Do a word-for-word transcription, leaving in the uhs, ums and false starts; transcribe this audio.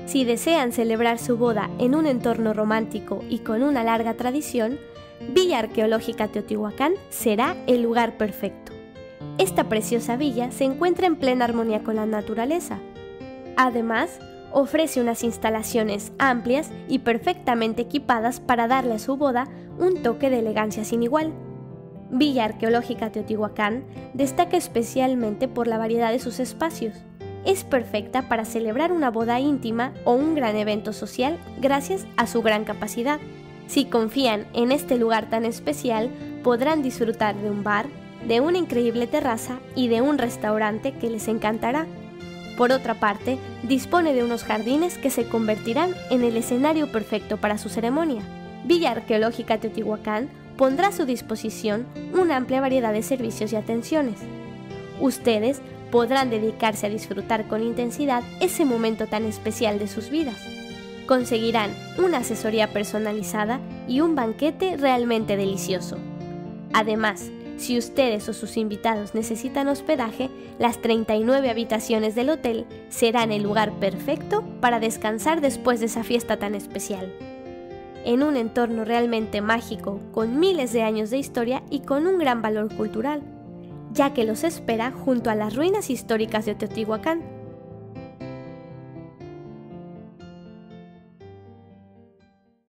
Si desean celebrar su boda en un entorno romántico y con una larga tradición, Villa Arqueológica Teotihuacán será el lugar perfecto. Esta preciosa villa se encuentra en plena armonía con la naturaleza. Además, ofrece unas instalaciones amplias y perfectamente equipadas para darle a su boda un toque de elegancia sin igual. Villa Arqueológica Teotihuacán destaca especialmente por la variedad de sus espacios. Es perfecta para celebrar una boda íntima o un gran evento social gracias a su gran capacidad. Si confían en este lugar tan especial, podrán disfrutar de un bar, de una increíble terraza y de un restaurante que les encantará. Por otra parte, dispone de unos jardines que se convertirán en el escenario perfecto para su ceremonia. Villa Arqueológica Teotihuacán pondrá a su disposición una amplia variedad de servicios y atenciones. Ustedes podrán dedicarse a disfrutar con intensidad ese momento tan especial de sus vidas. Conseguirán una asesoría personalizada y un banquete realmente delicioso. Además, si ustedes o sus invitados necesitan hospedaje, las treinta y nueve habitaciones del hotel serán el lugar perfecto para descansar después de esa fiesta tan especial. En un entorno realmente mágico, con miles de años de historia y con un gran valor cultural, ya que los espera junto a las ruinas históricas de Teotihuacán.